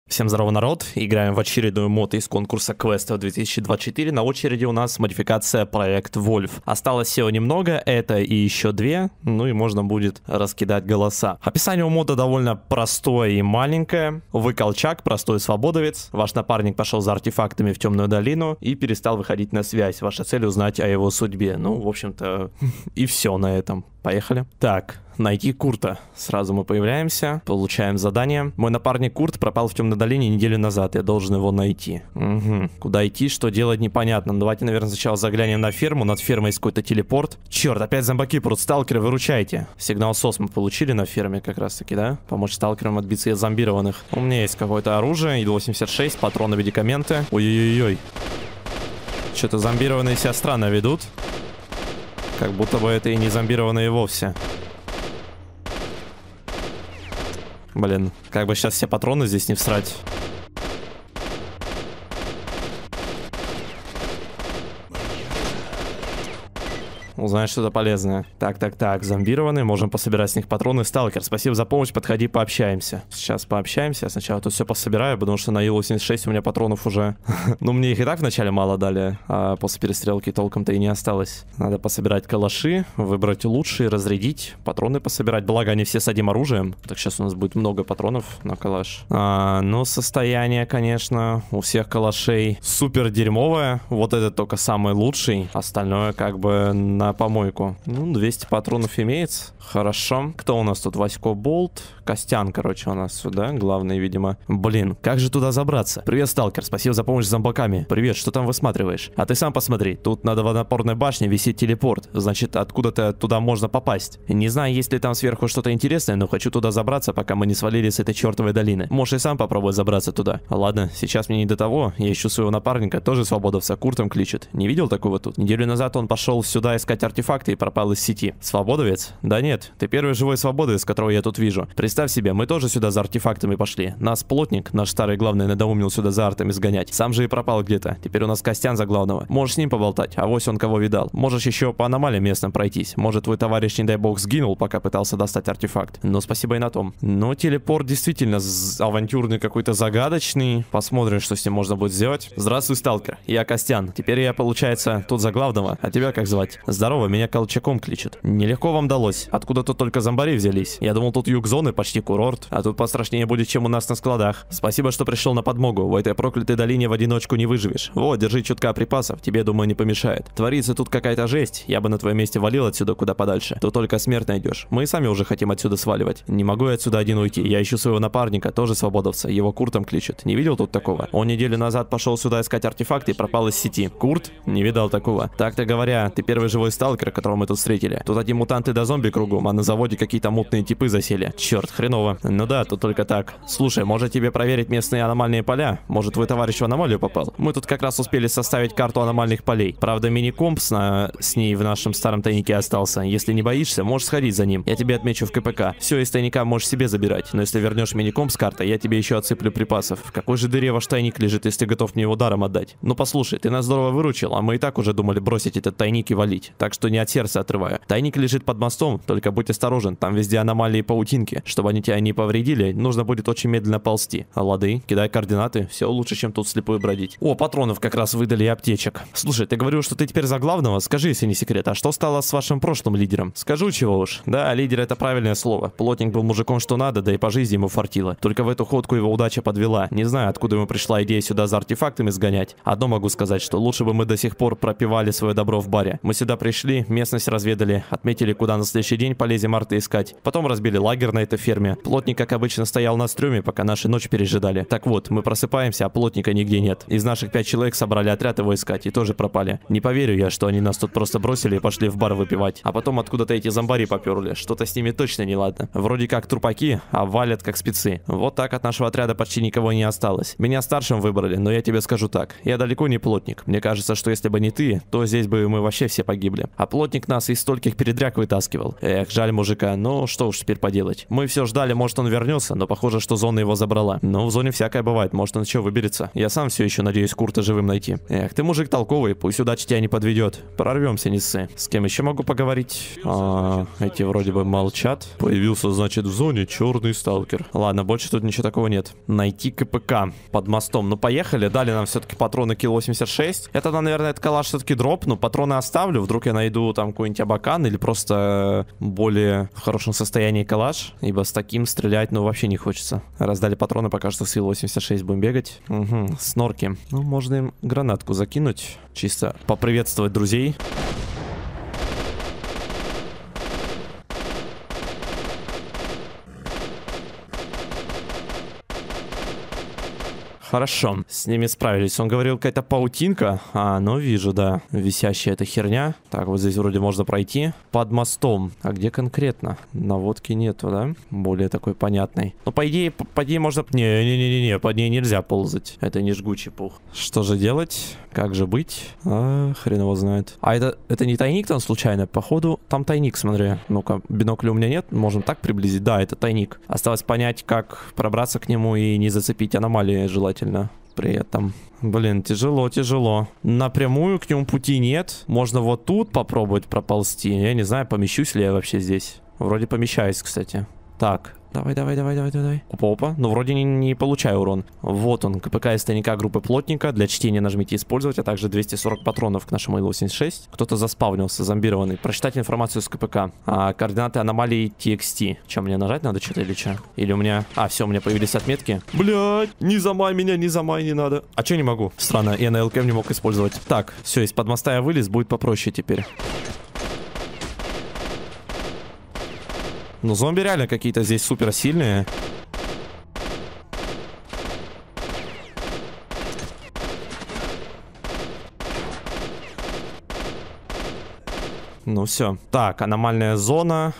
Всем здорово, народ! Играем в очередной мод из конкурса квестов 2024. На очереди у нас модификация проект Wolf. Осталось всего немного, это и еще две, ну и можно будет раскидать голоса. Описание у мода довольно простое и маленькое. Вы колчак, простой свободовец. Ваш напарник пошел за артефактами в темную долину и перестал выходить на связь. Ваша цель узнать о его судьбе. Ну, в общем-то, и все на этом. Поехали. Так, найти Курта. Сразу мы появляемся, получаем задание. Мой напарник Курт пропал в темной долине неделю назад. Я должен его найти. Угу. Куда идти, что делать, непонятно. Давайте, наверное, сначала заглянем на ферму. Над фермой есть какой-то телепорт. Черт, опять зомбаки прут. Сталкеры, выручайте. Сигнал СОС мы получили на ферме как раз таки, да? Помочь сталкерам отбиться от зомбированных. У меня есть какое-то оружие. ИЛ-86, патроны, медикаменты. Ой-ой-ой. Что-то зомбированные себя странно ведут. Как будто бы это и не зомбированные вовсе. Блин, как бы сейчас все патроны здесь не всрать. Узнать что-то полезное. Так, зомбированные, можем пособирать с них патроны. Сталкер, спасибо за помощь, подходи, пообщаемся. Сейчас пообщаемся, я сначала тут все пособираю, потому что на Ил-86 у меня патронов уже... Ну, мне их и так вначале мало дали, а после перестрелки толком-то и не осталось. Надо пособирать калаши, выбрать лучшие, разрядить, патроны пособирать, благо они все с одним оружием. Так, сейчас у нас будет много патронов на калаш. Ну, состояние, конечно, у всех калашей супер дерьмовое. Вот этот только самый лучший, остальное как бы на помойку. Ну, 200 патронов имеется. Хорошо. Кто у нас тут? Васько Болт. Костян, короче, у нас сюда. Главный, видимо. Блин, как же туда забраться? Привет, сталкер. Спасибо за помощь с зомбаками. Привет, что там высматриваешь? А ты сам посмотри. Тут над водонапорной башней висит телепорт. Значит, откуда-то туда можно попасть. Не знаю, есть ли там сверху что-то интересное, но хочу туда забраться, пока мы не свалили с этой чертовой долины. Можешь и сам попробовать забраться туда. Ладно, сейчас мне не до того. Я ищу своего напарника, тоже свободовца, Куртом кличет. Не видел такого тут? Неделю назад он пошел сюда искать артефакты и пропал из сети. Свободовец? Да нет, ты первый живой свободовец, которого я тут вижу. Представь себе, мы тоже сюда за артефактами пошли. Нас плотник, наш старый главный, надоумил сюда за артами сгонять. Сам же и пропал где-то. Теперь у нас Костян за главного. Можешь с ним поболтать, авось он кого видал. Можешь еще по аномалиям местным пройтись. Может, твой товарищ, не дай бог, сгинул, пока пытался достать артефакт. Но спасибо и на том. Но телепорт действительно авантюрный, какой-то загадочный. Посмотрим, что с ним можно будет сделать. Здравствуй, сталкер. Я Костян. Теперь я, получается, тут за главного. А тебя как звать? Здорово, меня колчаком кличут. Нелегко вам далось. Откуда тут только зомбари взялись? Я думал, тут юг зоны, почти курорт. А тут пострашнее будет, чем у нас на складах. Спасибо, что пришел на подмогу. В этой проклятой долине в одиночку не выживешь. Вот, держи чутка припасов. Тебе, думаю, не помешает. Творится тут какая-то жесть. Я бы на твоем месте валил отсюда куда подальше. Тут только смерть найдешь. Мы и сами уже хотим отсюда сваливать. Не могу я отсюда один уйти. Я ищу своего напарника, тоже свободовца. Его Куртом кличут. Не видел тут такого? Он неделю назад пошел сюда искать артефакты и пропал из сети. Курт? Не видал такого. Так-то говоря, ты первый живой сталкер, которого мы тут встретили. Тут одни мутанты до зомби кругом, а на заводе какие-то мутные типы засели. Черт, хреново. Ну да, тут только так. Слушай, может тебе проверить местные аномальные поля? Может твой товарищ в аномалию попал? Мы тут как раз успели составить карту аномальных полей. Правда, мини-комп с ней в нашем старом тайнике остался. Если не боишься, можешь сходить за ним. Я тебе отмечу в КПК. Все из тайника можешь себе забирать. Но если вернешь мини-комп с картой, я тебе еще отсыплю припасов. В какой же дыре ваш тайник лежит, если ты готов мне его даром отдать? Ну послушай, ты нас здорово выручил, а мы и так уже думали бросить этот тайник и валить. Так что не от сердца отрываю. Тайник лежит под мостом, только будь осторожен, там везде аномалии и паутинки. Чтобы они тебя не повредили, нужно будет очень медленно ползти. А лады, кидай координаты, все лучше, чем тут слепую бродить. О, патронов как раз выдали и аптечек. Слушай, ты говорил, что ты теперь за главного? Скажи, если не секрет, а что стало с вашим прошлым лидером? Скажу чего уж. Да, лидер — это правильное слово. Плотник был мужиком что надо, да и по жизни ему фартило. Только в эту ходку его удача подвела. Не знаю, откуда ему пришла идея сюда за артефактами сгонять. Одно могу сказать, что лучше бы мы до сих пор пропивали свое добро в баре. Мы сюда пришли, местность разведали, отметили, куда на следующий день полезем арты искать. Потом разбили лагерь на этой ферме. Плотник, как обычно, стоял на стреме, пока наши ночь пережидали. Так вот, мы просыпаемся, а плотника нигде нет. Из наших 5 человек собрали отряд его искать и тоже пропали. Не поверю я, что они нас тут просто бросили и пошли в бар выпивать. А потом откуда-то эти зомбари поперли. Что-то с ними точно неладно. Вроде как трупаки, а валят как спецы. Вот так от нашего отряда почти никого не осталось. Меня старшим выбрали, но я тебе скажу так. Я далеко не плотник. Мне кажется, что если бы не ты, то здесь бы мы вообще все погибли. сталкер. А плотник нас из стольких передряг вытаскивал. Эх, жаль мужика, ну что уж теперь поделать. Мы все ждали, может он вернется, но похоже, что зона его забрала. Но в зоне всякое бывает, может он еще выберется. Я сам все еще надеюсь Курта живым найти. Эх, ты мужик толковый, пусть удача тебя не подведет. Прорвемся, не ссы. С кем еще могу поговорить? Эти вроде бы молчат. Появился, значит, в зоне черный сталкер. Ладно, больше тут ничего такого нет. Найти КПК под мостом. Ну, поехали. Дали нам все-таки патроны килл 86. Это, наверное, этот калаш все-таки дропну. Патроны оставлю. Вдруг я найду там какой-нибудь абакан или просто более в хорошем состоянии калаш. Ибо с таким стрелять, ну, вообще не хочется. Раздали патроны, пока что с килл 86 будем бегать. Угу, снорки. Ну, можно им гранатку закинуть. Чисто поприветствовать друзей. Хорошо, с ними справились. Он говорил, какая-то паутинка. Ну вижу, да. Висящая эта херня. Так, вот здесь вроде можно пройти. Под мостом. А где конкретно? Наводки нету, да? Более такой понятной. Ну, по идее можно... Не-не-не-не, под ней нельзя ползать. Это не жгучий пух. Что же делать? Как же быть? Хрен его знает. А это не тайник там случайно? Походу, там тайник, смотри. Ну-ка, бинокля у меня нет. Можем так приблизить. Да, это тайник. Осталось понять, как пробраться к нему и не зацепить аномалии желательно. При этом. Блин, тяжело. Напрямую к нему пути нет. Можно вот тут попробовать проползти. Я не знаю, помещусь ли я вообще здесь. Вроде помещаюсь, кстати. Так. Давай. Опа. Ну, вроде не получаю урон. Вот он, КПК из тайника группы плотника. Для чтения нажмите использовать, а также 240 патронов к нашему Ил-86. Кто-то заспавнился, зомбированный. Прочитать информацию с КПК. Координаты аномалии TXT. Че, мне нажать надо что-то или что? Или у меня... все, у меня появились отметки. Блядь, не замай меня, не надо. А че не могу? Странно, я на ЛКМ не мог использовать. Так, все, из-под моста я вылез, будет попроще теперь. Ну, зомби реально какие-то здесь супер сильные. Ну все. Так, аномальная зона.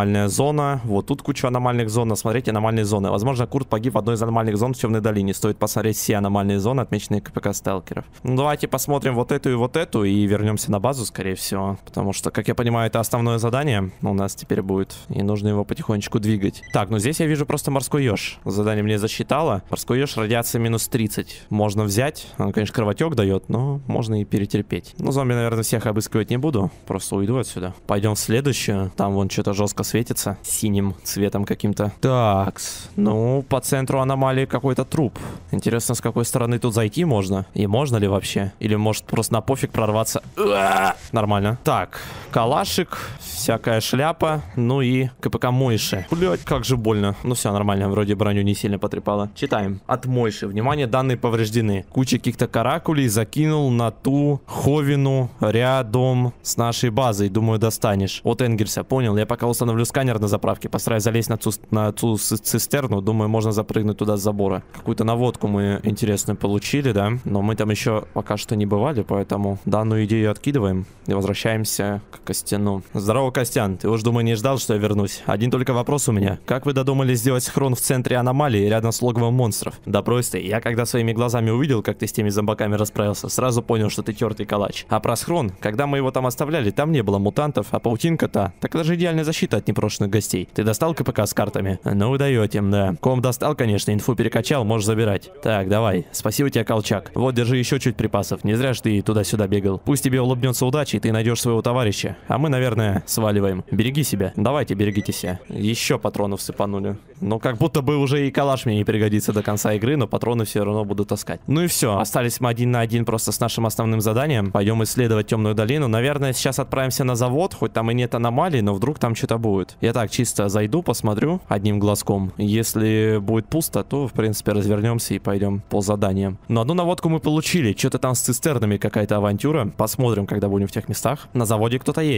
Вот тут куча аномальных зон. Смотрите, аномальные зоны. Возможно, Курт погиб в одной из аномальных зон в Темной долине. Стоит посмотреть все аномальные зоны, отмеченные КПК сталкеров. Ну, давайте посмотрим вот эту и вернемся на базу, скорее всего. Потому что, как я понимаю, это основное задание у нас теперь будет. И нужно его потихонечку двигать. Так, ну здесь я вижу просто морской еж. Задание мне засчитало. Морской еж, радиация минус 30. Можно взять. Он, конечно, кровотек дает, но можно и перетерпеть. Ну, зомби, наверное, всех обыскивать не буду. Просто уйду отсюда. Пойдем в следующую. Там вон что-то жестко светится. Синим цветом каким-то. Так, ну, по центру аномалии какой-то труп. Интересно, с какой стороны тут зайти можно? И можно ли вообще? Или может просто на пофиг прорваться? Нормально. Так, калашик, всякая шляпа, ну и КПК Мойши. Блять, как же больно. Ну все, нормально, вроде броню не сильно потрепало. Читаем. От Мойши. Внимание, данные повреждены. Куча каких-то каракулей закинул на ту ховину рядом с нашей базой. Думаю, достанешь. От Энгельса, понял. Я пока установлю сканер на заправке. Постараюсь залезть на ту цистерну. Думаю, можно запрыгнуть туда с забора. Какую-то наводку мы интересную получили, да? Но мы там еще пока что не бывали, поэтому данную идею откидываем и возвращаемся к Костяну. Здорово, Костян. Ты уж, думаю, не ждал, что я вернусь. Один только вопрос у меня. Как вы додумались сделать схрон в центре аномалии, рядом с логовом монстров? Да просто, я когда своими глазами увидел, как ты с теми зомбаками расправился, сразу понял, что ты тертый калач. А про схрон, когда мы его там оставляли, там не было мутантов, а паутинка-то. Так это же идеальная защита от непрошенных гостей. Ты достал КПК с картами? Ну вы даете, да. Ком достал, конечно, инфу перекачал, можешь забирать. Так, давай. Спасибо тебе, Колчак. Вот, держи еще чуть припасов. Не зря ж ты туда-сюда бегал. Пусть тебе улыбнется удача, и ты найдешь своего товарища. А мы, наверное, сваливаем. Береги себя. Давайте, берегите себя. Еще патронов сыпанули. Ну, как будто бы уже и калаш мне не пригодится до конца игры, но патроны все равно буду таскать. Ну и все. Остались мы 1 на 1 просто с нашим основным заданием. Пойдем исследовать Темную долину. Наверное, сейчас отправимся на завод, хоть там и нет аномалий, но вдруг там что-то будет. Я так чисто зайду, посмотрю одним глазком. Если будет пусто, то, в принципе, развернемся и пойдем по заданиям. Но одну наводку мы получили. Что-то там с цистернами какая-то авантюра. Посмотрим, когда будем в тех местах. На заводе кто-то есть.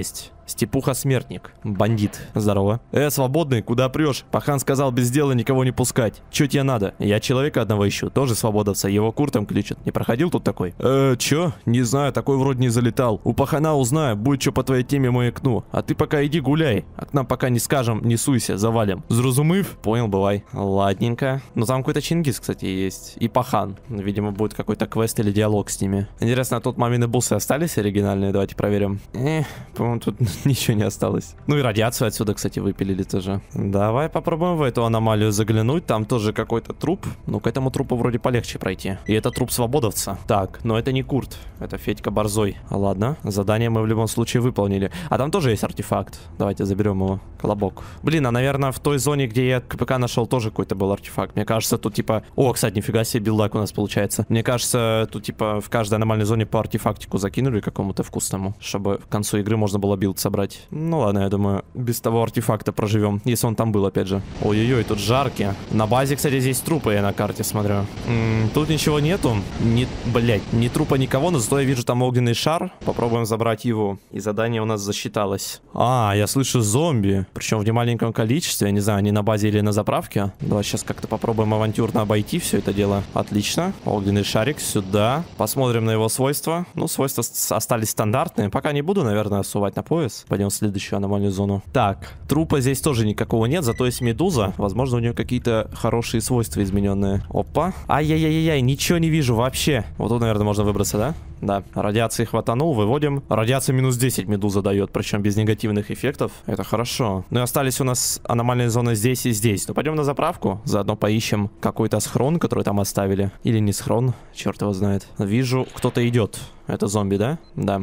Степуха-смертник. Бандит. Здорово. Свободный, куда прешь? Пахан сказал без дела никого не пускать. Че тебе надо? Я человека одного ищу, тоже свободовца. Его Куртом кличут. Не проходил тут такой? Чё? Не знаю, такой вроде не залетал. У Пахана узнаю, будет что по твоей теме маякну. А ты пока иди гуляй. А к нам пока не скажем, не суйся, завалим. Зрозумив? Понял, бывай. Ладненько. Ну там какой-то Чингис, кстати, есть. И Пахан. Видимо, будет какой-то квест или диалог с ними. Интересно, а тут мамины бусы остались оригинальные? Давайте проверим. По-моему, тут ничего не осталось. Ну и радиацию отсюда, кстати, выпилили тоже. Давай попробуем в эту аномалию заглянуть. Там тоже какой-то труп. Ну, к этому трупу вроде полегче пройти. И это труп свободовца. Так, но это не Курт. Это Федька Борзой. Ладно, задание мы в любом случае выполнили. А там тоже есть артефакт. Давайте заберем его. Колобок. Блин, а наверное в той зоне, где я КПК нашел, тоже какой-то был артефакт. Мне кажется, тут типа... О, кстати, нифига себе билдак у нас получается. Мне кажется, тут типа в каждой аномальной зоне по артефактику закинули какому-то вкусному, чтобы к концу игры можно было билд собрать. Ну ладно, я думаю, без того артефакта проживем, если он там был, опять же. Ой-ой-ой, тут жарки. На базе, кстати, здесь трупы, я на карте смотрю. Тут ничего нету. Блять, ни трупа, никого, но зато я вижу там огненный шар. Попробуем забрать его. И задание у нас засчиталось. Я слышу зомби. Причем в немаленьком количестве. Я не знаю, они на базе или на заправке. Давай сейчас как-то попробуем авантюрно обойти все это дело. Отлично. Огненный шарик сюда. Посмотрим на его свойства. Ну, свойства остались стандартные. Пока не буду, наверное, сувать на пояс. Пойдем в следующую аномальную зону. Так, трупа здесь тоже никакого нет, зато есть медуза. Возможно, у нее какие-то хорошие свойства измененные. Опа. Ай-яй-яй-яй, ничего не вижу вообще. Вот тут, наверное, можно выбраться, да? Да. Радиации хватанул, выводим. Радиация минус 10 медуза дает, причем без негативных эффектов. Это хорошо. Ну и остались у нас аномальные зоны здесь и здесь. Ну пойдем на заправку, заодно поищем какой-то схрон, который там оставили. Или не схрон, черт его знает. Вижу, кто-то идет. Это зомби, да? Да.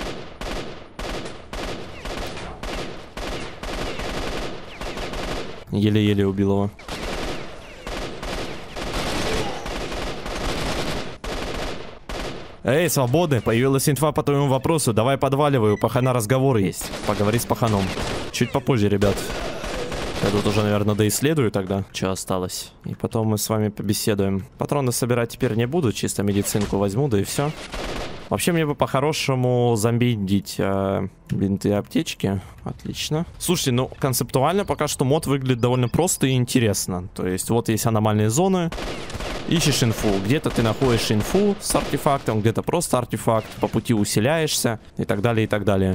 Еле-еле убил его. Эй, свободный, появилась инфа по твоему вопросу. Давай подваливай, у Пахана разговор есть. Поговори с Паханом. Чуть попозже, ребят. Я тут уже, наверное, доисследую тогда, что осталось. И потом мы с вами побеседуем. Патроны собирать теперь не буду, чисто медицинку возьму, да и все. Вообще, мне бы по-хорошему зомбидить бинты и аптечки. Отлично. Слушайте, ну, концептуально пока что мод выглядит довольно просто и интересно. То есть, вот есть аномальные зоны. Ищешь инфу. Где-то ты находишь инфу с артефактом, где-то просто артефакт. По пути усиляешься и так далее, и так далее.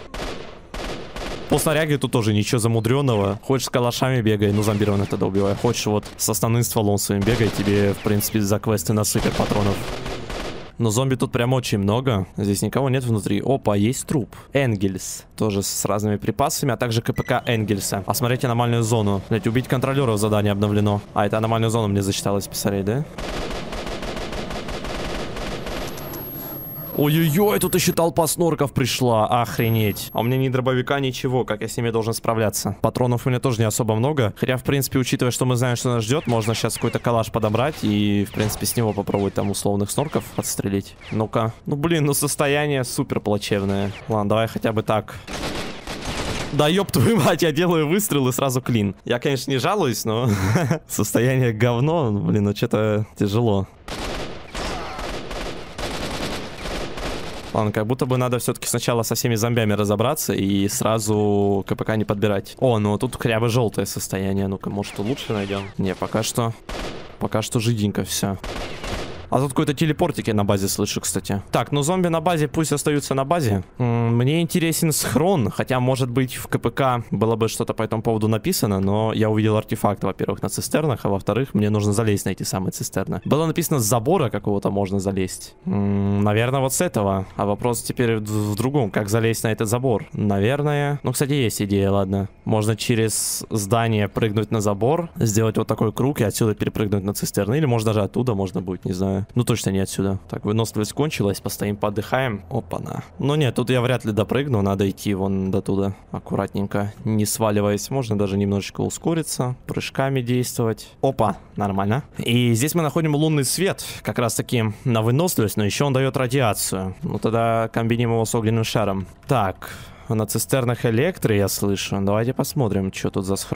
По снаряге тут тоже ничего замудренного. Хочешь с калашами бегай, ну зомбированных тогда убивай. Хочешь вот с основным стволом своим бегай, тебе, в принципе, за квесты насыпят патронов. Но зомби тут прям очень много. Здесь никого нет внутри. Опа, есть труп. Энгельс. Тоже с разными припасами, а также КПК Энгельса. Осмотреть аномальную зону. Блять, убить контролеров задание обновлено. А, это аномальную зону мне засчиталось посмотреть, да? Ой-ой-ой, тут еще толпа снорков пришла, охренеть. А у меня ни дробовика, ничего, как я с ними должен справляться. Патронов у меня тоже не особо много. Хотя, в принципе, учитывая, что мы знаем, что нас ждет, можно сейчас какой-то калаш подобрать и, в принципе, с него попробовать там условных снорков отстрелить. Ну-ка. Ну, блин, ну состояние супер плачевное. Ладно, давай хотя бы так. Да ёб твою мать, я делаю выстрел и сразу клин. Я, конечно, не жалуюсь, но состояние говно, блин, ну что-то тяжело. Ладно, как будто бы надо все-таки сначала со всеми зомбями разобраться и сразу КПК не подбирать. О, ну тут хотя бы желтое состояние. Ну-ка, может, лучше найдем? Не, пока что жиденько все. А тут какой-то телепортик я на базе слышу, кстати. Так, ну зомби на базе пусть остаются на базе. Мне интересен схрон, хотя, может быть, в КПК было бы что-то по этому поводу написано, но я увидел артефакт, во-первых, на цистернах, а во-вторых, мне нужно залезть на эти самые цистерны. Было написано, с забора какого-то можно залезть. Наверное, вот с этого. А вопрос теперь в другом, как залезть на этот забор. Наверное... Ну, кстати, есть идея, ладно. Можно через здание прыгнуть на забор, сделать вот такой круг и отсюда перепрыгнуть на цистерны. Или, может, даже оттуда можно будет, не знаю. Ну, точно не отсюда. Так, выносливость кончилась, постоим, поотдыхаем. Опа-на. Ну, нет, тут я вряд ли допрыгну, надо идти вон до туда. Аккуратненько, не сваливаясь. Можно даже немножечко ускориться, прыжками действовать. Опа, нормально. И здесь мы находим лунный свет, как раз таки на выносливость, но еще он дает радиацию. Ну, тогда комбиним его с огненным шаром. Так, на цистернах электро я слышу. Давайте посмотрим, что тут за схрон.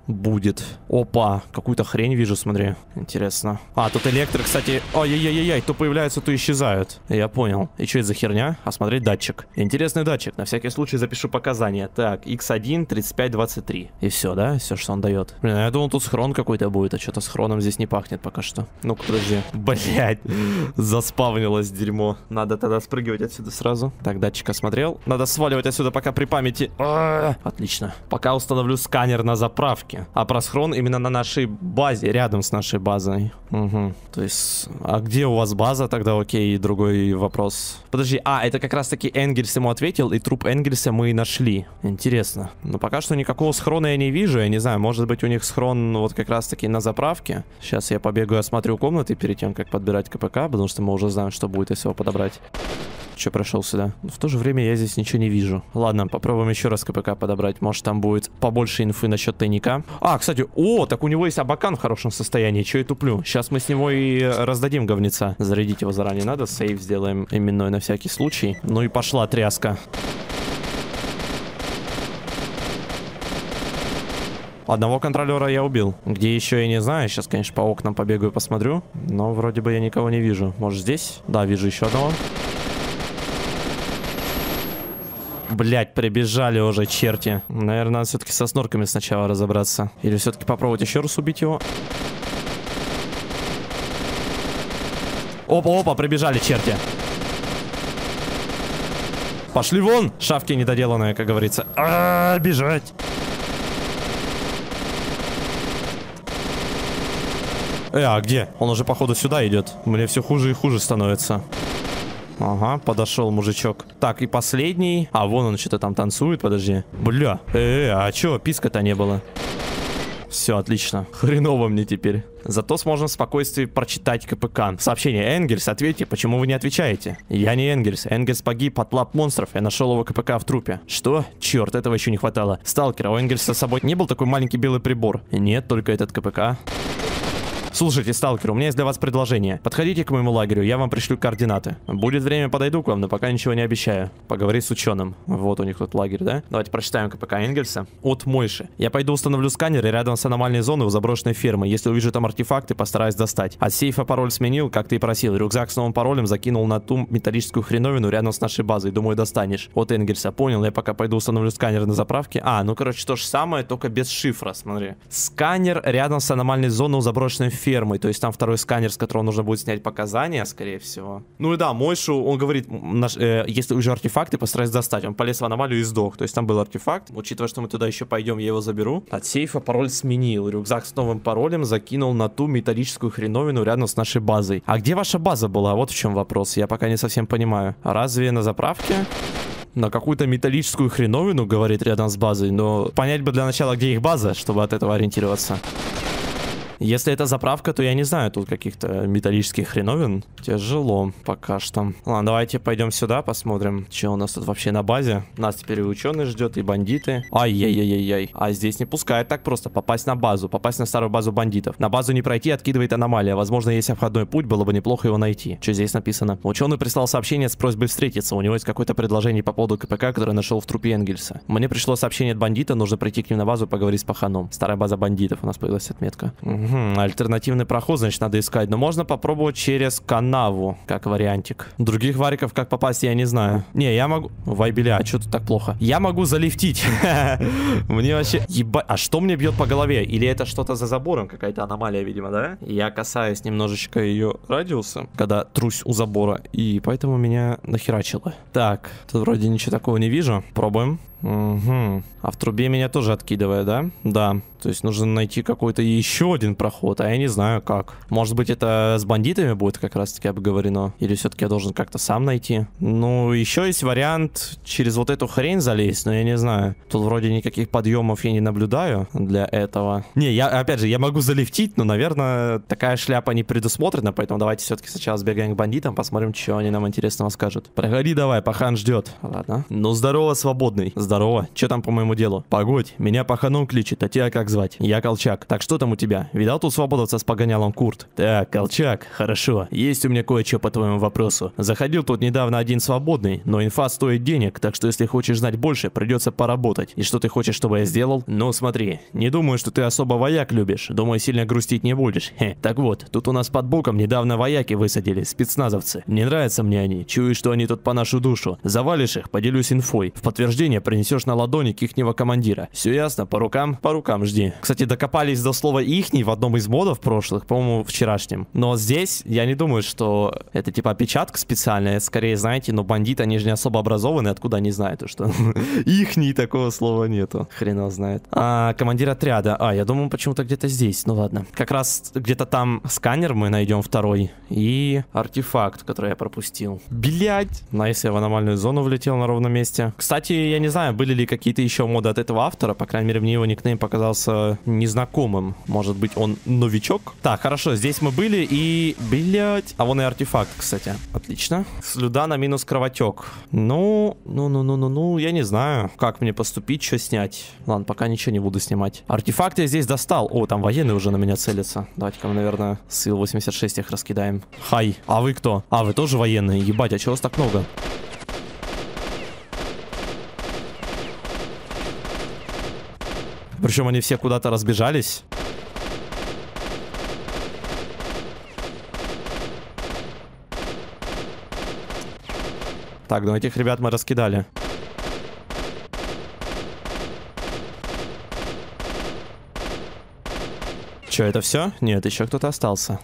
будет. Опа, какую-то хрень вижу, смотри. Интересно. А, тут электрик, кстати. Ой-ой-ой-ой, то появляются, то исчезают. Я понял. И что это за херня? Осмотреть датчик. Интересный датчик. На всякий случай запишу показания. Так, X1 3523. И все, да? Все, что он дает. Блин, я думал, тут схрон какой-то будет, а что-то с хроном здесь не пахнет пока что. Ну-ка, подожди. Блять, заспавнилось дерьмо. Надо тогда спрыгивать отсюда сразу. Так, датчик осмотрел. Надо сваливать отсюда пока при памяти. Отлично. Пока установлю сканер на заправке. А про схрон именно на нашей базе, рядом с нашей базой. Угу. То есть, а где у вас база тогда? Окей, другой вопрос. Подожди, это как раз таки Энгельс ему ответил, и труп Энгельса мы и нашли. Интересно. Но пока что никакого схрона я не вижу. Я не знаю, может быть у них схрон вот как раз таки на заправке. Сейчас я побегаю, осмотрю комнаты перед тем, как подбирать КПК, потому что мы уже знаем, что будет, если его подобрать. Че пришел сюда? Но в то же время я здесь ничего не вижу. Ладно, попробуем еще раз КПК подобрать. Может, там будет побольше инфы насчет тайника. Кстати, так у него есть абакан в хорошем состоянии. Че я туплю? Сейчас мы с него и раздадим говнеца. Зарядить его заранее надо. Сейв сделаем именной на всякий случай. Ну и пошла тряска. Одного контролера я убил. Где еще, я не знаю. Сейчас, конечно, по окнам побегаю, посмотрю. Но вроде бы я никого не вижу. Может, здесь? Да, вижу еще одного. Блять, прибежали уже черти. Наверное, надо все-таки со снорками сначала разобраться. Или все-таки попробовать еще раз убить его. Опа, прибежали черти. Пошли вон! Шавки недоделанные, как говорится. Бежать! А где? Он уже, походу, сюда идет. Мне все хуже и хуже становится. Ага, подошел мужичок. Так, и последний. Вон он что-то там танцует, подожди. Бля, а чё, писка-то не было? Все, отлично. Хреново мне теперь. Зато сможем в спокойствии прочитать КПК. Сообщение: Энгельс, ответьте, почему вы не отвечаете? Я не Энгельс. Энгельс погиб от лап монстров. Я нашел его КПК в трупе. Что? Черт, этого еще не хватало. Сталкер, у Энгельса с собой не был такой маленький белый прибор? Нет, только этот КПК. Слушайте, сталкер, у меня есть для вас предложение. Подходите к моему лагерю, я вам пришлю координаты. Будет время, подойду к вам, но пока ничего не обещаю. Поговори с ученым. Вот у них тут лагерь, да? Давайте прочитаем КПК Энгельса. От Мойши. Я пойду установлю сканер и рядом с аномальной зоной у заброшенной фермы. Если увижу там артефакты, постараюсь достать. От сейфа пароль сменил, как ты и просил. Рюкзак с новым паролем закинул на ту металлическую хреновину рядом с нашей базой. Думаю, достанешь. От Энгельса. Понял, я пока пойду установлю сканер на заправке. Ну короче, то же самое, только без шифра, смотри. Сканер рядом с аномальной зоной у заброшенной фермы. То есть там второй сканер, с которого нужно будет снять показания, скорее всего. Ну и да, Мойшу, он говорит, если уже артефакты, постараюсь достать. Он полез в аномалию и сдох. То есть там был артефакт. Учитывая, что мы туда еще пойдем, я его заберу. От сейфа пароль сменил. Рюкзак с новым паролем закинул на ту металлическую хреновину рядом с нашей базой. А где ваша база была? Вот в чем вопрос. Я пока не совсем понимаю. Разве на заправке? На какую-то металлическую хреновину, говорит, рядом с базой. Но понять бы для начала, где их база, чтобы от этого ориентироваться. Если это заправка, то я не знаю тут каких-то металлических хреновин. Тяжело пока что. Ладно, давайте пойдем сюда, посмотрим, что у нас тут вообще на базе. Нас теперь и ученый ждет, и бандиты. Ай-яй-яй-яй. А здесь не пускают так просто попасть на базу, попасть на старую базу бандитов. На базу не пройти, откидывает аномалия. Возможно, есть обходной путь, было бы неплохо его найти. Что здесь написано? Ученый прислал сообщение с просьбой встретиться. У него есть какое-то предложение по поводу КПК, которое нашел в трупе Энгельса. Мне пришло сообщение от бандита, нужно прийти к ним на базу, поговорить с паханом. Старая база бандитов, у нас появилась отметка. Альтернативный проход, значит, надо искать. Но можно попробовать через канаву, как вариантик. Других вариков, как попасть, я не знаю. Не, я могу... Вайбеля, а что тут так плохо? Я могу залифтить. Мне вообще... Ебать. А что мне бьет по голове? Или это что-то за забором? Какая-то аномалия, видимо, да? Я касаюсь немножечко ее радиуса, когда трусь у забора. И поэтому меня нахерачило. Так, тут вроде ничего такого не вижу. Пробуем. Угу. А в трубе меня тоже откидывает, да? Да. То есть нужно найти какой-то еще один проход, а я не знаю как. Может быть, это с бандитами будет как раз-таки обговорено? Или все-таки я должен как-то сам найти? Ну, еще есть вариант через вот эту хрень залезть, но я не знаю. Тут вроде никаких подъемов я не наблюдаю для этого. Не, опять же, я могу залифтить, но, наверное, такая шляпа не предусмотрена, поэтому давайте все-таки сначала сбегаем к бандитам, посмотрим, что они нам интересного скажут. Проходи давай, пахан ждет. Ладно. Ну, здорово, свободный. Здорово, что там по моему делу? Погодь, меня паханом кличет, а тебя как звать? Я Колчак. Так что там у тебя? Видал тут свободовца с погонялом Курт? Так, Колчак, хорошо. Есть у меня кое-что по твоему вопросу. Заходил тут недавно один свободный, но инфа стоит денег, так что если хочешь знать больше, придется поработать. И что ты хочешь, чтобы я сделал? Ну смотри, не думаю, что ты особо вояк любишь. Думаю, сильно грустить не будешь. Так вот, тут у нас под боком недавно вояки высадили, спецназовцы. Не нравятся мне они, чую, что они тут по нашу душу. Завалишь их, поделюсь инфой. В подтверждение принесешь на ладони ихнего командира. Все ясно? По рукам? По рукам жди. Кстати, докопались до слова ихний в одном из модов прошлых, по-моему, вчерашнем. Но здесь я не думаю, что это типа опечатка специальная. Скорее, знаете, но бандиты, они же не особо образованные, откуда они знают, что ихний такого слова нету. Хрен его знает. Командир отряда. Я думаю, почему-то где-то здесь. Ну ладно. Как раз где-то там сканер мы найдем второй. И артефакт, который я пропустил. Блять. Найс, я в аномальную зону влетел на ровном месте. Кстати, я не знаю, были ли какие-то еще моды от этого автора. По крайней мере, мне его никнейм показался незнакомым. Может быть, он новичок? Так, хорошо, здесь мы были и... Блять. А вон и артефакт, кстати. Отлично. Слюда на минус кровотек. Ну, я не знаю, как мне поступить, что снять. Ладно, пока ничего не буду снимать. Артефакт я здесь достал. О, там военные уже на меня целятся. Давайте-ка мы, наверное, с Ил-86 их раскидаем. Хай, а вы кто? Вы тоже военные? Ебать, а чего вас так много? Причем они все куда-то разбежались. Так, ну этих ребят мы раскидали. Че, это все? Нет, еще кто-то остался.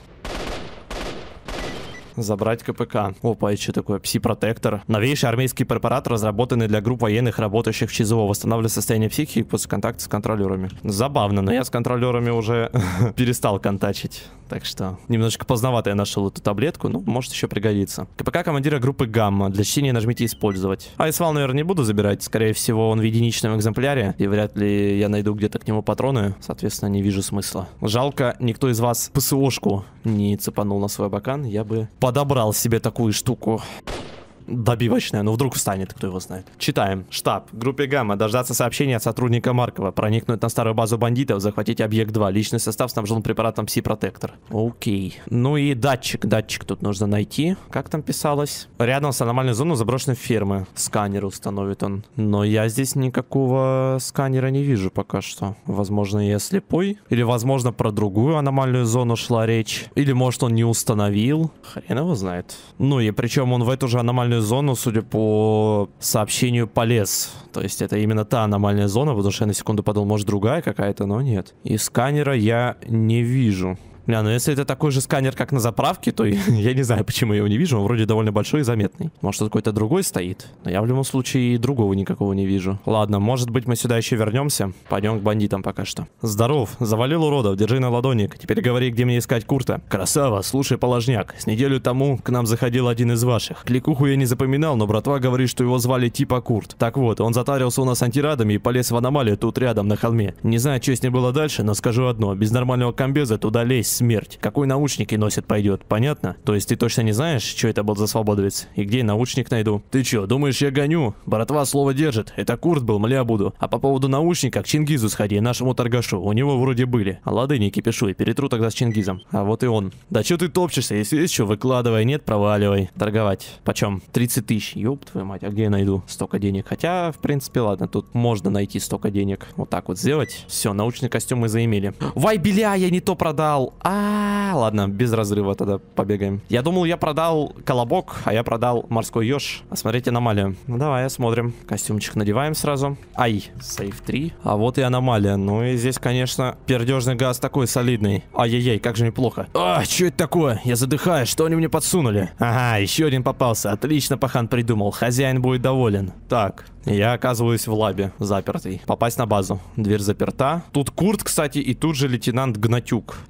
Забрать КПК. Опа, и что такое? Пси-протектор. Новейший армейский препарат, разработанный для групп военных, работающих в ЧЗО. Восстанавливает состояние психики после контакта с контролерами. Забавно, но я с контролерами уже перестал контачить. Так что немножечко поздновато я нашел эту таблетку. Ну, может еще пригодится. КПК командира группы Гамма. Для чтения нажмите «Использовать». Айсвал, наверное, не буду забирать. Скорее всего, он в единичном экземпляре. И вряд ли я найду где-то к нему патроны. Соответственно, не вижу смысла. Жалко, никто из вас ПСОшку не цепанул на свой бакан. Я бы подобрал себе такую штуку. Добивочная, но вдруг встанет, кто его знает. Читаем. Штаб. Группе Гамма. Дождаться сообщения от сотрудника Маркова. Проникнуть на старую базу бандитов. Захватить объект 2. Личный состав снабжен препаратом Пси-протектор. Окей. Ну и датчик. Датчик тут нужно найти. Как там писалось? Рядом с аномальной зоной заброшенной фермы. Сканер установит он. Но я здесь никакого сканера не вижу пока что. Возможно, я слепой. Или, возможно, про другую аномальную зону шла речь. Или, может, он не установил. Хрен его знает. Ну и причем он в эту же аномальную зону, судя по сообщению, полез. То есть это именно та аномальная зона, потому что я на секунду подумал, может другая какая-то, но нет. И сканера я не вижу. Бля, ну если это такой же сканер, как на заправке, то я не знаю, почему я его не вижу. Он вроде довольно большой и заметный. Может, тут какой-то другой стоит? Но я в любом случае и другого никакого не вижу. Ладно, может быть, мы сюда еще вернемся. Пойдем к бандитам пока что. Здоров, завалил уродов, держи на ладоник. Теперь говори, где мне искать Курта. Красава, слушай, положняк. С неделю тому к нам заходил один из ваших. Кликуху я не запоминал, но братва говорит, что его звали типа Курт. Так вот, он затарился у нас антирадами и полез в аномалию тут рядом на холме. Не знаю, что с ним было дальше, но скажу одно. Без нормального комбеза туда лезть смерть. Какой наушники носит пойдет, понятно? То есть ты точно не знаешь, что это был за свободовец? И где наушник найду? Ты чё, думаешь, я гоню? Братва слово держит. Это Курт был, мля буду. А по поводу наушника к Чингизу сходи, нашему торгашу. У него вроде были. Лады, не кипишуй, перетру тогда с Чингизом. А вот и он. Да чё ты топчешься? Если есть что, выкладывай. Нет, проваливай. Торговать. Почем? 30 тысяч. Ёб твою мать, а где я найду столько денег? Хотя, в принципе, ладно, тут можно найти столько денег. Вот так вот сделать. Все, научный костюм мы заимели. Вай, беля, я не то продал. Ладно, без разрыва тогда побегаем. Я думал, я продал колобок, а я продал морской еж. А смотрите аномалию. Ну давай, смотрим. Костюмчик надеваем сразу. Ай, сейф 3. А вот и аномалия. Ну и здесь, конечно, пердежный газ такой солидный. Ай-яй-яй, как же неплохо. Что это такое? Я задыхаюсь, что они мне подсунули? Ага, еще один попался. Отлично, пахан придумал. Хозяин будет доволен. Так, я оказываюсь в лабе, запертый. Попасть на базу. Дверь заперта. Тут Курт, кстати, и тут же лейтенант Гнатюк. Походу,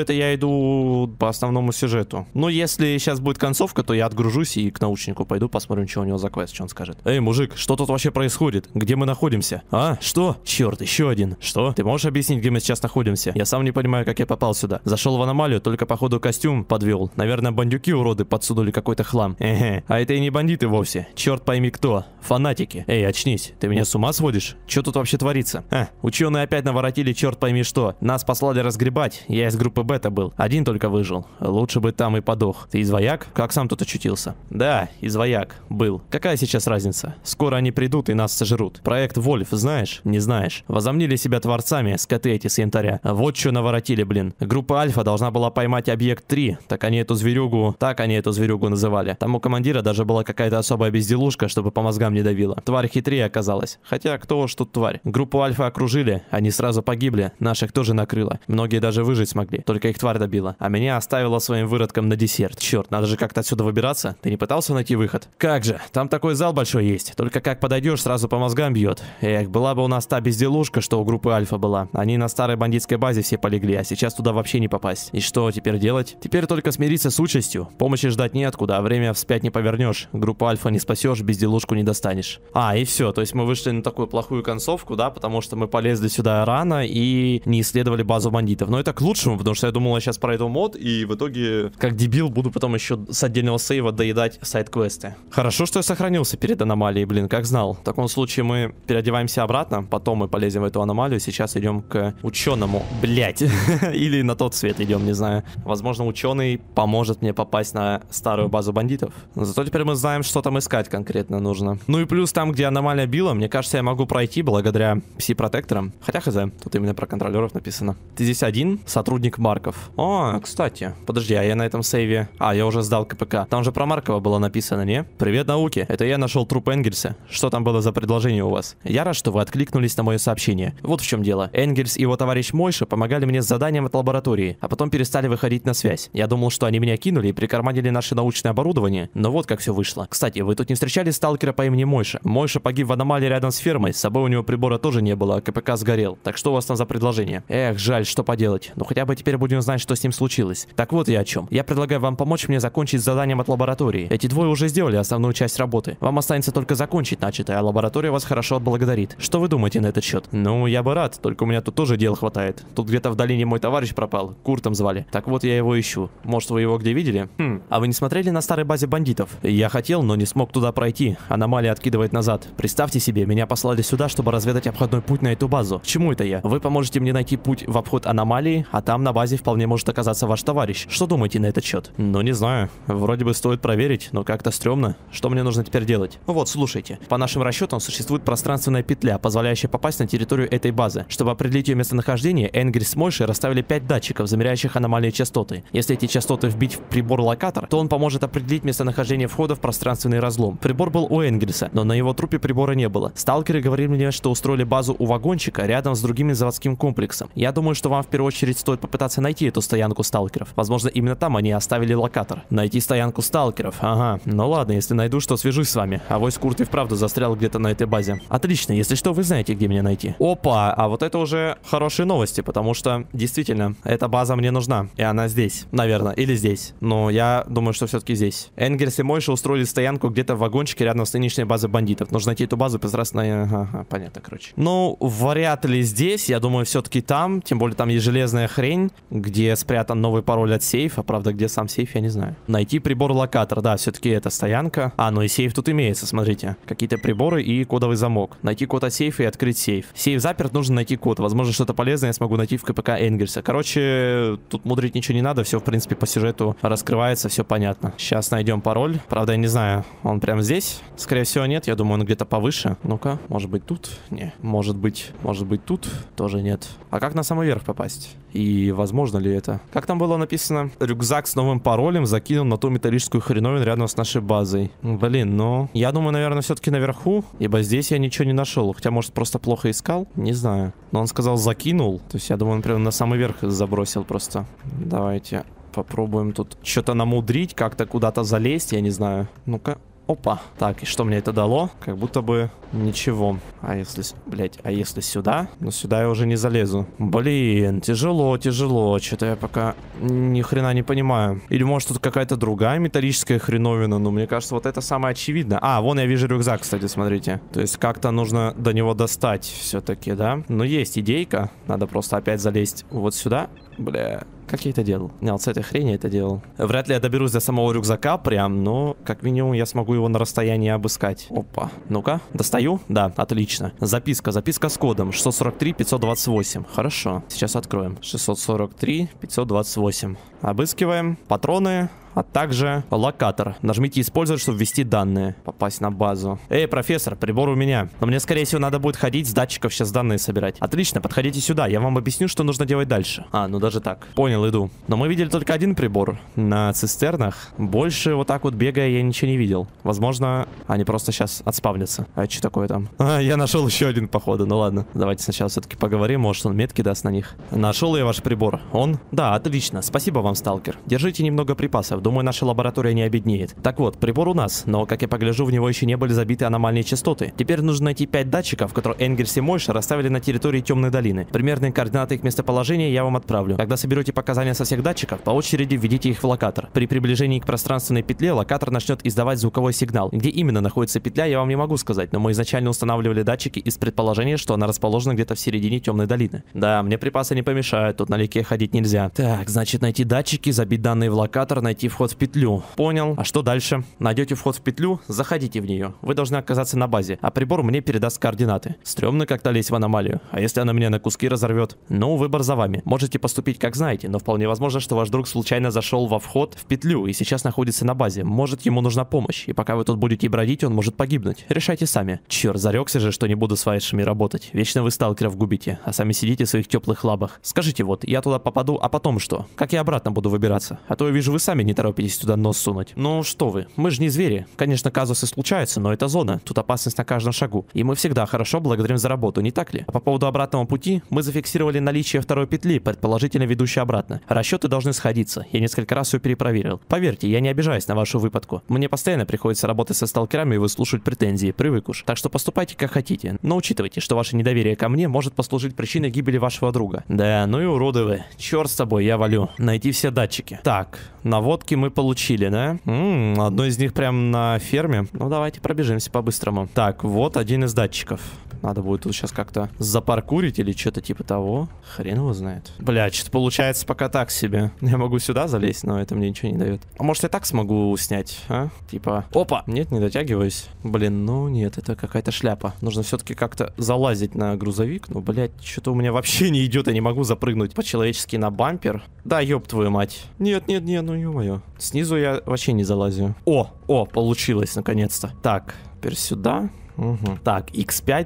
это я иду по основному сюжету. Но если сейчас будет концовка, то я отгружусь и к научнику пойду, посмотрим, что у него за квест, что он скажет. Эй, мужик, что тут вообще происходит? Где мы находимся? А, что? Черт, еще один. Что? Ты можешь объяснить, где мы сейчас находимся? Я сам не понимаю, как я попал сюда. Зашел в аномалию, только походу костюм подвел. Наверное, бандюки уроды подсунули какой-то хлам. Эге. А это и не бандиты вовсе. Черт пойми кто. Фанатики. Эй, очнись. Ты меня с ума сводишь? Что тут вообще творится? Ученые опять наворотили черт пойми что. Нас послали разгребать. Я из группы Бета был. Один только выжил. Лучше бы там и подох. Ты из вояк? Как сам тут очутился? Да, из вояк. Был. Какая сейчас разница? Скоро они придут и нас сожрут. Проект Вольф, знаешь? Не знаешь. Возомнили себя творцами, скоты эти с янтаря. Вот что наворотили, блин. Группа Альфа должна была поймать объект 3. Так они эту зверюгу называли. Там у командира даже была какая-то особая безделушка, чтобы по мозгам не давила. Тварь хитрее оказалась. Хотя кто уж тут тварь. Группу Альфа окружили, они сразу погибли. Наших тоже накрыло. Многие даже выжить смогли. Только их тварь добила. А меня оставила своим выродком на десерт. Черт, надо же как-то отсюда выбираться. Ты не пытался найти выход? Как же, там такой зал большой есть. Только как подойдешь, сразу по мозгам бьет. Эх, была бы у нас та безделушка, что у группы Альфа была. Они на старой бандитской базе все полегли, а сейчас туда вообще не попасть. И что теперь делать? Теперь только смириться с участью. Помощи ждать неоткуда, а время вспять не повернешь. Группу Альфа не спасешь, безделушку не достанешь. А, и все. То есть мы вышли на такую плохую концовку, да, потому что мы полезли сюда рано и не исследовали базу бандитов. Но это к лучшему, потому что я думал, я сейчас пройду мод, и в итоге, как дебил, буду потом еще с отдельного сейва доедать сайд-квесты. Хорошо, что я сохранился перед аномалией, блин, как знал. В таком случае мы переодеваемся обратно, потом мы полезем в эту аномалию, сейчас идем к ученому. Блять. Или на тот свет идем, не знаю. Возможно, ученый поможет мне попасть на старую базу бандитов. Зато теперь мы знаем, что там искать конкретно нужно. Ну и плюс там, где аномалия била, мне кажется, я могу пройти благодаря пси-протекторам. Хотя хз, тут именно про контролеров написано. Ты здесь один? Сотрудник Марков. О, кстати. Подожди, а я на этом сейве... А, я уже сдал КПК. Там же про Маркова было написано, не? Привет, науки. Это я нашел труп Энгельса. Что там было за предложение у вас? Я рад, что вы откликнулись на мое сообщение. Вот в чем дело. Энгельс и его товарищ Мойша помогали мне с заданием от лаборатории, а потом перестали выходить на связь. Я думал, что они меня кинули и прикарманили наше научное оборудование, но вот как все вышло. Кстати, вы тут не встречали сталкера по имени Мойша? Мойша погиб в аномалии рядом с фермой, с собой у него прибора тоже не было, а КПК сгорел. Так что у вас там за предложение? Эх, жаль, что поделать. Ну хотя бы теперь будем знать, что с ним случилось. Так вот я о чем. Я предлагаю вам помочь мне закончить с заданием от лаборатории. Эти двое уже сделали основную часть работы. Вам останется только закончить начатое, а лаборатория вас хорошо отблагодарит. Что вы думаете на этот счет? Ну, я бы рад, только у меня тут тоже дел хватает. Тут где-то в долине мой товарищ пропал, Куртом звали. Так вот я его ищу. Может, вы его где видели? А вы не смотрели на старой базе бандитов? Я хотел, но не смог туда пройти. Аномалия откидывает назад. Представьте себе, меня послали сюда, чтобы разведать обходной путь на эту базу. К чему это я? Вы поможете мне найти путь в обход аномалии, а там на базе вполне может оказаться ваш товарищ. Что думаете на этот счет? Ну, не знаю. Вроде бы стоит проверить, но как-то стрёмно. Что мне нужно теперь делать? Вот, слушайте. По нашим расчетам существует пространственная петля, позволяющая попасть на территорию этой базы. Чтобы определить ее местонахождение, Энгельс с Мойшей расставили 5 датчиков, замеряющих аномалии частоты. Если эти частоты вбить в прибор-локатор, то он поможет определить местонахождение входа в пространственный разлом. Прибор был у Энгельса, но на его трупе прибора не было. Сталкеры говорили мне, что устроили базу у вагончика рядом с другим заводским комплексом. Я думаю, что вам в первую очередь стоит попытаться найти эту стоянку сталкеров. Возможно, именно там они оставили локатор. Найти стоянку сталкеров. Ага. Ну ладно, если найду, что свяжусь с вами. Авось Курт и вправду застрял где-то на этой базе. Отлично, если что, вы знаете, где меня найти. Опа, а вот это уже хорошие новости, потому что действительно, эта база мне нужна. И она здесь, наверное, или здесь. Но я думаю, что все-таки здесь. Энгельс и Мойша устроили стоянку где-то в вагончике рядом с нынешней базой бандитов. Нужно найти эту базу безрастно. Ага, понятно, короче. Ну, вряд ли здесь, я думаю, все-таки там. Тем более там есть железная хрень, где спрятан новый пароль от сейфа. Правда, где сам сейф, я не знаю. Найти прибор-локатор, да, все-таки это стоянка. А, ну и сейф тут имеется, смотрите. Какие-то приборы и кодовый замок. Найти код от сейфа и открыть сейф. Сейф заперт, нужно найти код. Возможно, что-то полезное я смогу найти в КПК Энгельса. Короче, тут мудрить ничего не надо, все, в принципе, по сюжету раскрывается, все понятно. Сейчас найдем пароль. Правда, я не знаю, он прямо здесь? Скорее всего, нет. Я думаю, он где-то повыше. Ну-ка, может быть тут? Не. Может быть тут? Тоже нет. А как на самый верх попасть? И возможно ли это? Как там было написано? Рюкзак с новым паролем закинул на ту металлическую хреновину рядом с нашей базой. Блин, ну... Я думаю, наверное, все-таки наверху, ибо здесь я ничего не нашел. Хотя, может, просто плохо искал? Не знаю. Но он сказал закинул. То есть, я думаю, он прям на самый верх забросил просто. Давайте попробуем тут что-то намудрить, как-то куда-то залезть, я не знаю. Ну-ка. Опа. Так, и что мне это дало? Как будто бы ничего. А если... Блять, а если сюда? Ну, сюда я уже не залезу. Блин, тяжело, тяжело. Что-то я пока ни хрена не понимаю. Или может тут какая-то другая металлическая хреновина? Ну, мне кажется, вот это самое очевидное. А, вон я вижу рюкзак, кстати, смотрите. То есть как-то нужно до него достать все-таки, да? Ну, есть идейка. Надо просто опять залезть вот сюда. Бля, как я это делал? Не, вот с этой хрени это делал. Вряд ли я доберусь до самого рюкзака прям, но как минимум я смогу его на расстоянии обыскать. Опа. Ну-ка, достаю? Да, отлично. Записка с кодом 643-528. Хорошо, сейчас откроем. 643-528. Обыскиваем. Патроны. А также локатор. Нажмите «Использовать», чтобы ввести данные. Попасть на базу. Эй, профессор, прибор у меня. Но мне, скорее всего, надо будет ходить с датчиков сейчас данные собирать. Отлично, подходите сюда, я вам объясню, что нужно делать дальше. А, ну даже так. Понял, иду. Но мы видели только один прибор на цистернах. Больше вот так вот бегая я ничего не видел. Возможно, они просто сейчас отспавнятся. А что такое там? А, я нашел еще один, походу. Ну ладно, давайте сначала все-таки поговорим. Может, он метки даст на них. Нашел я ваш прибор. Он? Да, отлично. Спасибо вам, сталкер. Держите немного припасов. Думаю, наша лаборатория не обеднеет. Так вот, прибор у нас, но, как я погляжу, в него еще не были забиты аномальные частоты. Теперь нужно найти 5 датчиков, которые Энгельс и Мойша расставили на территории Темной долины. Примерные координаты их местоположения я вам отправлю. Когда соберете показания со всех датчиков, по очереди введите их в локатор. При приближении к пространственной петле локатор начнет издавать звуковой сигнал. Где именно находится петля, я вам не могу сказать, но мы изначально устанавливали датчики из предположения, что она расположена где-то в середине Темной долины. Да, мне припасы не помешают, тут налегке ходить нельзя. Так, значит, найти датчики, забить данные в локатор, найти вход в петлю. Понял. А что дальше? Найдете вход в петлю, заходите в нее. Вы должны оказаться на базе, а прибор мне передаст координаты. Стремно как-то лезть в аномалию. А если она меня на куски разорвет? Ну, выбор за вами. Можете поступить как знаете, но вполне возможно, что ваш друг случайно зашел во вход в петлю и сейчас находится на базе. Может, ему нужна помощь, и пока вы тут будете бродить, он может погибнуть. Решайте сами. Черт, зарекся же, что не буду с вайшами работать. Вечно вы сталкеров губите, а сами сидите в своих теплых лабах. Скажите вот, я туда попаду, а потом что? Как я обратно буду выбираться? А то я вижу, вы сами не торопитесь туда нос сунуть. Ну что вы, мы же не звери. Конечно, казусы случаются, но это зона. Тут опасность на каждом шагу. И мы всегда хорошо благодарим за работу, не так ли? А по поводу обратного пути, мы зафиксировали наличие второй петли, предположительно ведущей обратно. Расчеты должны сходиться. Я несколько раз ее перепроверил. Поверьте, я не обижаюсь на вашу выпадку. Мне постоянно приходится работать со сталкерами и выслушивать претензии, привык уж. Так что поступайте как хотите. Но учитывайте, что ваше недоверие ко мне может послужить причиной гибели вашего друга. Да, ну и уроды вы. Черт с тобой, я валю. Найти все датчики. Так, наводки мы получили, да? Одно из них прям на ферме. Ну, давайте пробежимся по-быстрому. Так, вот один из датчиков. Надо будет тут сейчас как-то запаркурить или что-то типа того. Хрен его знает. Бля, что-то получается пока так себе. Я могу сюда залезть, но это мне ничего не дает. А может я так смогу снять, а? Типа, опа! Нет, не дотягиваюсь. Блин, ну нет, это какая-то шляпа. Нужно все-таки как-то залазить на грузовик. Ну, блядь, что-то у меня вообще не идет. Я не могу запрыгнуть по-человечески на бампер. Да, ёб твою мать. Нет, нет, нет, ну ё-моё. Снизу я вообще не залазю. О, получилось наконец-то. Так, теперь сюда. Угу. Так, X5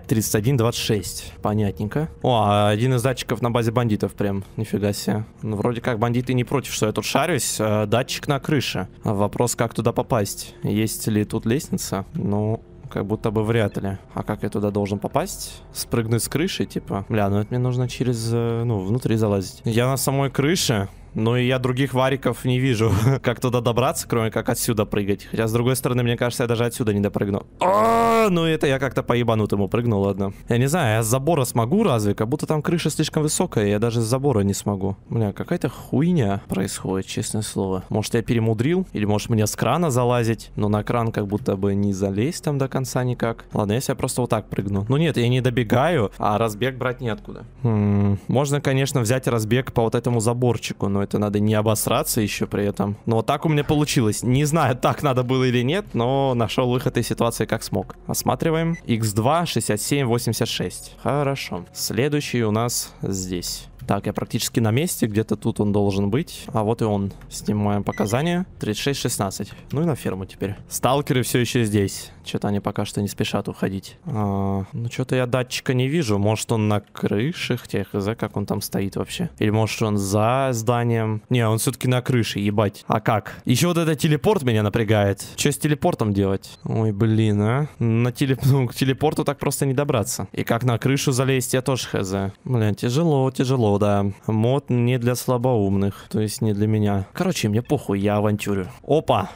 3126. Понятненько. О, один из датчиков на базе бандитов прям. Нифига себе. Ну, вроде как бандиты не против, что я тут шарюсь. Датчик на крыше. Вопрос, как туда попасть. Есть ли тут лестница? Ну, как будто бы вряд ли. А как я туда должен попасть? Спрыгнуть с крыши, типа? Бля, ну это мне нужно через, ну, внутри залазить. Я на самой крыше. Ну и я других вариков не вижу, как туда добраться, кроме как отсюда прыгать. Хотя, с другой стороны, мне кажется, я даже отсюда не допрыгну. Ну это я как-то по-ебанутому прыгнул, ладно. Я не знаю, я с забора смогу разве? Как будто там крыша слишком высокая, я даже с забора не смогу. Бля, какая-то хуйня происходит, честное слово. Может, я перемудрил? Или может мне с крана залазить? Но на кран как будто бы не залезть там до конца никак. Ладно, если я просто вот так прыгну. Ну нет, я не добегаю, а разбег брать неоткуда. Можно, конечно, взять разбег по вот этому заборчику, но это надо не обосраться еще при этом. Но вот так у меня получилось. Не знаю, так надо было или нет, но нашел выход из ситуации как смог. Осматриваем. X2 67 86. Хорошо. Следующий у нас здесь. Так, я практически на месте, где-то тут он должен быть. А вот и он. Снимаем показания. 36-16. Ну и на ферму теперь. Сталкеры все еще здесь. Что-то они пока что не спешат уходить. Ну, что-то я датчика не вижу. Может, он на крыше? Хотя хз, как он там стоит вообще. Или может, он за зданием? Не, он все-таки на крыше, ебать. А как? Еще вот этот телепорт меня напрягает. Что с телепортом делать? Ой, блин, а? К телепорту так просто не добраться. И как на крышу залезть, я тоже хз. Блин, тяжело, тяжело. тяжело, да. Мод не для слабоумных, то есть не для меня. Короче, мне похуй, я авантюрю. Опа!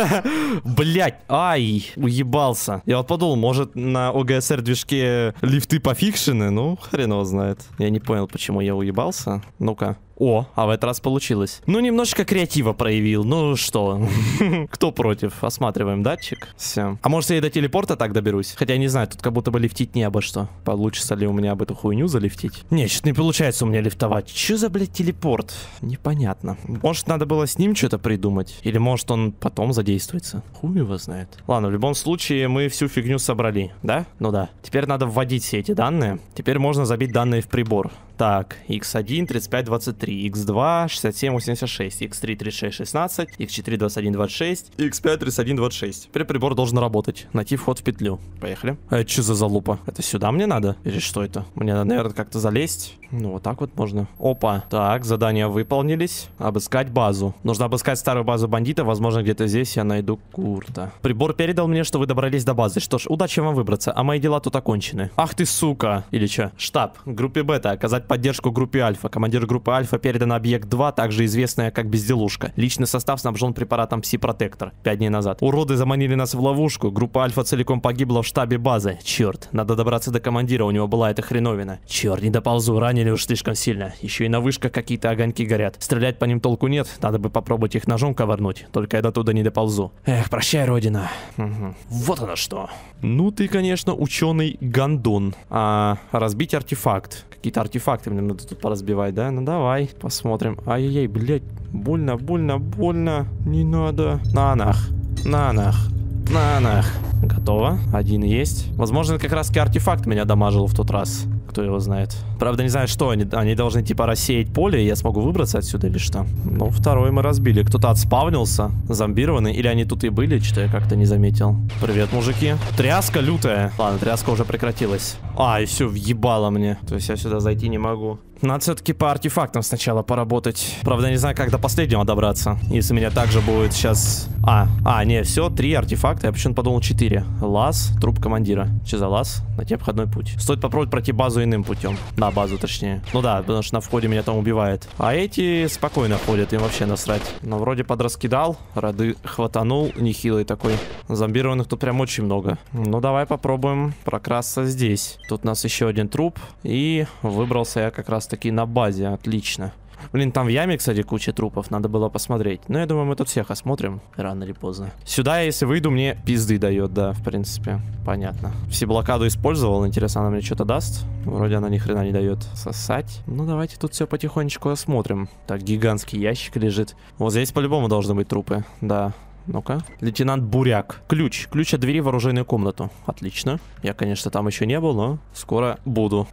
Блять, ай, уебался. Я вот подумал, может на ОГСР движке лифты пофикшены? Ну, хрен его знает. Я не понял, почему я уебался. Ну-ка. О, а в этот раз получилось. Ну, немножечко креатива проявил. Ну, что? Кто против? Осматриваем датчик. Все. А может, я и до телепорта так доберусь? Хотя, не знаю, тут как будто бы лифтить не обо что. Получится ли у меня об эту хуйню залифтить? Не, что-то не получается у меня лифтовать. Че за, блядь, телепорт? Непонятно. Может, надо было с ним что-то придумать? Или, может, он потом задействуется? Хуй его знает. Ладно, в любом случае, мы всю фигню собрали, да? Ну да. Теперь надо вводить все эти данные. Теперь можно забить данные в прибор. Так, x1 3523, x2 6786, x3 3616, x4 2126, x5 3126. Теперь прибор должен работать. Найти вход в петлю. Поехали. А это что за залупа? Это сюда мне надо? Или что это? Мне надо, наверное, как-то залезть. Ну, вот так вот можно. Опа. Так, задания выполнились. Обыскать базу. Нужно обыскать старую базу бандита. Возможно, где-то здесь я найду Курта. Прибор передал мне, что вы добрались до базы. Что ж, удачи вам выбраться, а мои дела тут окончены. Ах ты, сука. Или что? Штаб. Группе Бета. Оказать поддержку группе Альфа. Командир группы Альфа передан объект 2, также известная как Безделушка. Личный состав снабжен препаратом Пси-Протектор. 5 дней назад. Уроды заманили нас в ловушку. Группа Альфа целиком погибла в штабе базы. Черт, надо добраться до командира, у него была эта хреновина. Черт, не доползу, ранили уж слишком сильно. Еще и на вышках какие-то огоньки горят. Стрелять по ним толку нет, надо бы попробовать их ножом ковырнуть. Только я до туда не доползу. Эх, прощай, родина. Угу. Вот оно что. Ну ты, конечно, ученый гондон. А разбить артефакт. Какие-то артефакты мне надо тут поразбивать, да? Ну давай, посмотрим. Ай-яй-яй, блядь. Больно, больно, больно. Не надо. На нах. На нах. На нах. Готово. Один есть. Возможно, как раз-таки артефакт меня дамажил в тот раз. Кто его знает. Правда, не знаю, что они должны типа рассеять поле, и я смогу выбраться отсюда или что. Ну, второй мы разбили. Кто-то отспавнился, зомбированный, или они тут и были, что я как-то не заметил. Привет, мужики. Тряска лютая. Ладно, тряска уже прекратилась. А, и все, въебало мне. То есть я сюда зайти не могу. Надо все-таки по артефактам сначала поработать. Правда, не знаю, как до последнего добраться. Если меня также будет сейчас... не, все, 3 артефакта. Я почему-то подумал 4. Лаз, труп командира. Что за лаз? Найти обходной путь. Стоит попробовать пройти базу иным путем. На базу, точнее. Ну да, потому что на входе меня там убивает. А эти спокойно ходят, им вообще насрать. Но вроде подраскидал, роды хватанул, нехилый такой. Зомбированных тут прям очень много. Ну давай попробуем прокрасться здесь. Тут у нас еще один труп. И выбрался я как раз таки на базе. Отлично. Блин, там в яме, кстати, куча трупов. Надо было посмотреть. Но я думаю, мы тут всех осмотрим. Рано или поздно. Сюда, если выйду, мне пизды дает, да, в принципе. Понятно. Всеблокаду использовал. Интересно, она мне что-то даст? Вроде она ни хрена не дает. Сосать. Ну, давайте тут все потихонечку осмотрим. Так, гигантский ящик лежит. Вот здесь по-любому должны быть трупы. Да. Ну-ка. Лейтенант Буряк. Ключ. Ключ от двери в оружейную комнату. Отлично. Я, конечно, там еще не был, но скоро буду.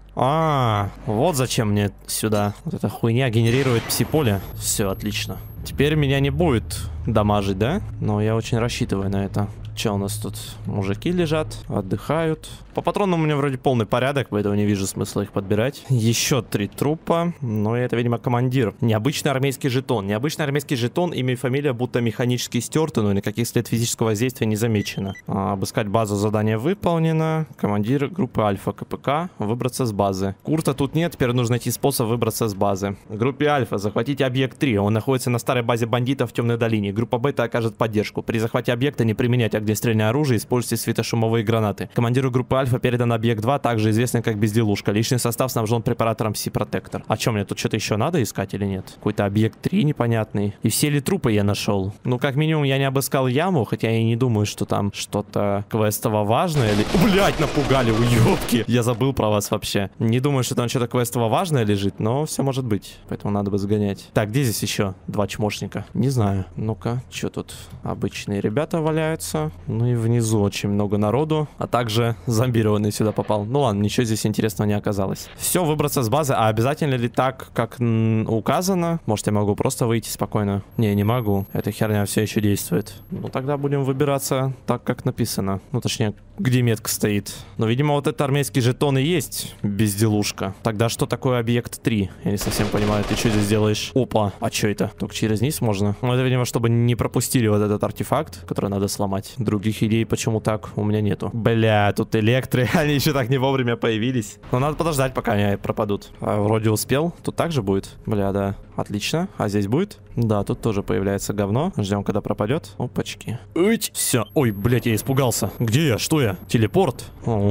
Вот зачем мне сюда. Вот эта хуйня генерирует пси-поле. Все, отлично. Теперь меня не будет дамажить, да? Но я очень рассчитываю на это. Че у нас тут? Мужики лежат, отдыхают. По патронам у меня вроде полный порядок, поэтому не вижу смысла их подбирать. Еще 3 трупа. Но это, видимо, командир. Необычный армейский жетон. Необычный армейский жетон, имя и фамилия будто механически стерты, но никаких след физического воздействия не замечено. Обыскать базу, задание выполнено. Командир группы Альфа КПК. Выбраться с базы. Курта тут нет, теперь нужно найти способ выбраться с базы. Группе Альфа захватите объект 3. Он находится на старой базе бандитов в Темной долине. Группа Бета окажет поддержку. При захвате объекта не применять огнестрельное оружие, используйте светошумовые гранаты. Командиру группы Альфа передан объект 2, также известный как Безделушка. Личный состав снабжен препаратором Пси-Протектор. А что, мне тут что-то еще надо искать или нет? Какой-то объект 3 непонятный. И все ли трупы я нашел? Ну, как минимум, я не обыскал яму, хотя я и не думаю, что там что-то квестово важное или... Блять, напугали, уёбки! Я забыл про вас вообще. Не думаю, что там что-то квестово важное лежит, но все может быть. Поэтому надо бы сгонять. Так, где здесь еще 2 чмошника? Не знаю. Ну-ка, что тут? Обычные ребята валяются. Ну и внизу очень много народу. А также зомбированный сюда попал. Ну ладно, ничего здесь интересного не оказалось. Все, выбраться с базы. А обязательно ли так, как указано? Может, я могу просто выйти спокойно? Не могу. Эта херня все еще действует. Ну тогда будем выбираться так, как написано. Ну точнее, где метка стоит. Но, видимо, вот этот армейский жетон и есть Безделушка. Тогда что такое объект 3? Я не совсем понимаю. Ты что здесь делаешь? Опа. А что это? Только через низ можно? Ну это, видимо, чтобы не пропустили вот этот артефакт, который надо сломать. Других идей, почему так, у меня нету. Бля, тут электры, они еще так не вовремя появились. Но надо подождать, пока они пропадут. Вроде успел. Тут также будет? Бля, да. Отлично. А здесь будет? Да, тут тоже появляется говно. Ждем, когда пропадет. Опачки. Все. Ой, блядь, я испугался. Где я? Что я? Телепорт?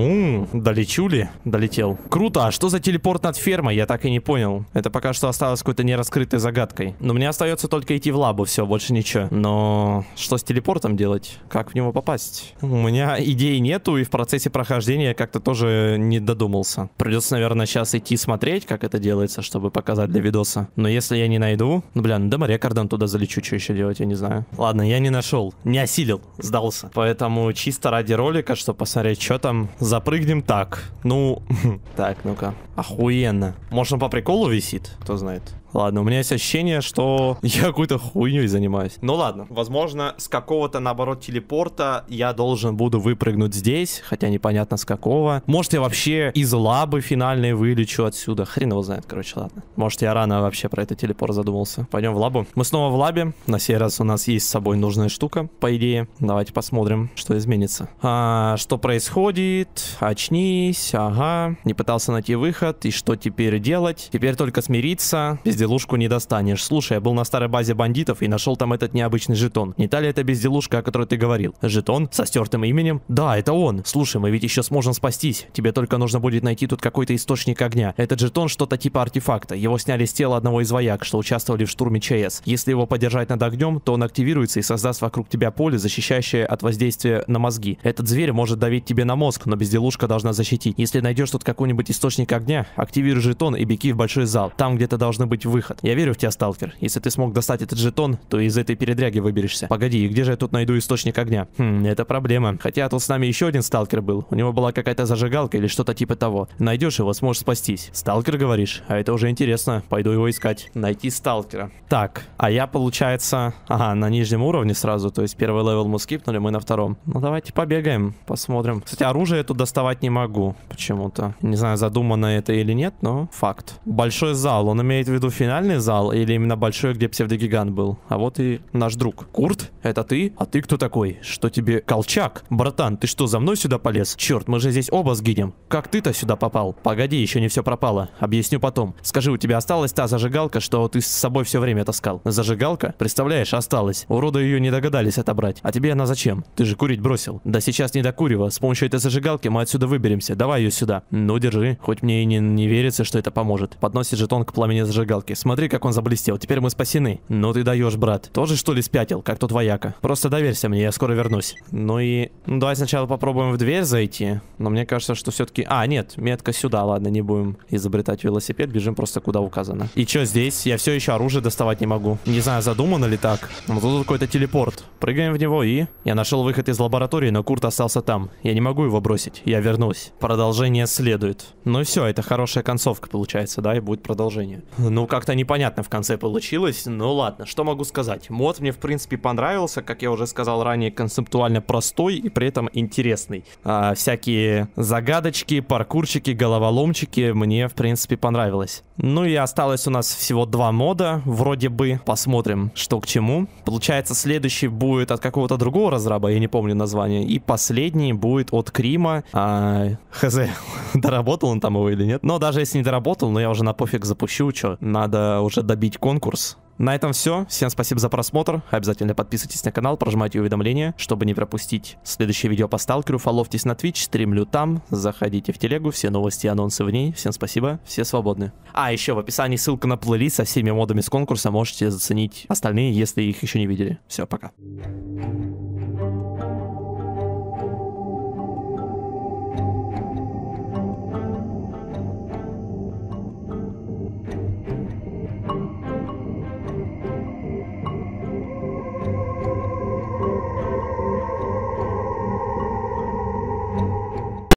Долечу ли? Долетел. Круто. А что за телепорт над фермой? Я так и не понял. Это пока что осталось какой-то нераскрытой загадкой. Но мне остается только идти в лабу. Все, больше ничего. Но что с телепортом делать? Как в него попасть? У меня идей нету, и в процессе прохождения как-то тоже не додумался. Придется, наверное, сейчас идти смотреть, как это делается, чтобы показать для видоса. Но если я не найду... Ну, бля, ну Деморекордом туда залечу, что еще делать, я не знаю. Ладно, я не нашел, не осилил, сдался. Поэтому чисто ради ролика, чтобы посмотреть, что там, запрыгнем так. Ну, так, ну-ка. Охуенно. Может, он по приколу висит? Кто знает. Ладно, у меня есть ощущение, что я какой-то хуйней занимаюсь. Ну ладно, возможно, с какого-то, наоборот, телепорта я должен буду выпрыгнуть здесь, хотя непонятно с какого. Может, я вообще из лабы финальной вылечу отсюда. Хрен его знает, короче, ладно. Может, я рано вообще про этот телепорт задумался. Пойдем в лабу. Мы снова в лабе. На сей раз у нас есть с собой нужная штука, по идее. Давайте посмотрим, что изменится. Что происходит? Очнись, ага. Не пытался найти выход. И что теперь делать? Теперь только смириться. Безделушку не достанешь. Слушай, я был на старой базе бандитов и нашел там этот необычный жетон. Не та ли это безделушка, о которой ты говорил? Жетон? Со стертым именем? Да, это он. Слушай, мы ведь еще сможем спастись. Тебе только нужно будет найти тут какой-то источник огня. Этот жетон что-то типа артефакта. Его сняли с тела одного из вояк, что участвовали в штурме ЧС. Если его подержать над огнем, то он активируется и создаст вокруг тебя поле, защищающее от воздействия на мозги. Этот зверь может давить тебе на мозг, но безделушка должна защитить. Если найдешь тут какой-нибудь источник огня, активируй жетон и беги в большой зал. Там где-то должны быть выход. Я верю в тебя, сталкер. Если ты смог достать этот жетон, то из этой передряги выберешься. Погоди, и где же я тут найду источник огня? Это проблема. Хотя тут с нами еще один сталкер был. У него была какая-то зажигалка или что-то типа того. Найдешь его, сможешь спастись. Сталкер, говоришь? А это уже интересно. Пойду его искать. Найти сталкера. Так, а я, получается... Ага, на нижнем уровне сразу. То есть первый левел мы скипнули, мы на втором. Ну, давайте побегаем, посмотрим. Кстати, оружие я тут доставать не могу. Почему-то. Не знаю, задумано это или нет, но факт. Большой зал. Он имеет в виду финальный зал или именно большой, где псевдогигант был? А вот и наш друг. Курт, это ты? А ты кто такой? Что тебе колчак? Братан, ты что, за мной сюда полез? Черт, мы же здесь оба сгинем. Как ты-то сюда попал? Погоди, еще не все пропало. Объясню потом. Скажи, у тебя осталась та зажигалка, что ты с собой все время таскал? Зажигалка? Представляешь, осталась. Уроды ее не догадались отобрать. А тебе она зачем? Ты же курить бросил. Да сейчас не до курева. С помощью этой зажигалки мы отсюда выберемся. Давай ее сюда. Ну, держи. Хоть мне и не верится, что это поможет. Подносит жетон к пламени зажигалки. Смотри, как он заблестел. Теперь мы спасены. Ну ты даешь, брат. Тоже что ли спятил, как тот вояка? Просто доверься мне, я скоро вернусь. Ну и... Ну, давай сначала попробуем в дверь зайти. Но мне кажется, что все-таки... А, нет, метка сюда. Ладно, не будем изобретать велосипед. Бежим просто куда указано. И что здесь? Я все еще оружие доставать не могу. Не знаю, задумано ли так. Но тут какой-то телепорт. Прыгаем в него и... Я нашел выход из лаборатории, но Курт остался там. Я не могу его бросить. Я вернусь. Продолжение следует. Ну и все, это хорошая концовка получается, да? И будет продолжение. Ну, как-то непонятно в конце получилось. Ну ладно, что могу сказать. Мод мне в принципе понравился. Как я уже сказал ранее, концептуально простой и при этом интересный. Всякие загадочки, паркурчики, головоломчики мне в принципе понравилось. Ну и осталось у нас всего 2 мода. Вроде бы. Посмотрим, что к чему. Получается, следующий будет от какого-то другого разраба, я не помню название. И последний будет от Крима. Хз, доработал он там его или нет. Но даже если не доработал, но я уже на пофиг запущу. Что, надо уже добить конкурс. На этом все. Всем спасибо за просмотр. Обязательно подписывайтесь на канал, прожимайте уведомления, чтобы не пропустить следующее видео по сталкеру. Фолловьтесь на Twitch, стримлю там. Заходите в телегу, все новости и анонсы в ней. Всем спасибо, все свободны. А, еще в описании ссылка на плейлист со всеми модами с конкурса. Можете заценить остальные, если их еще не видели. Все, пока.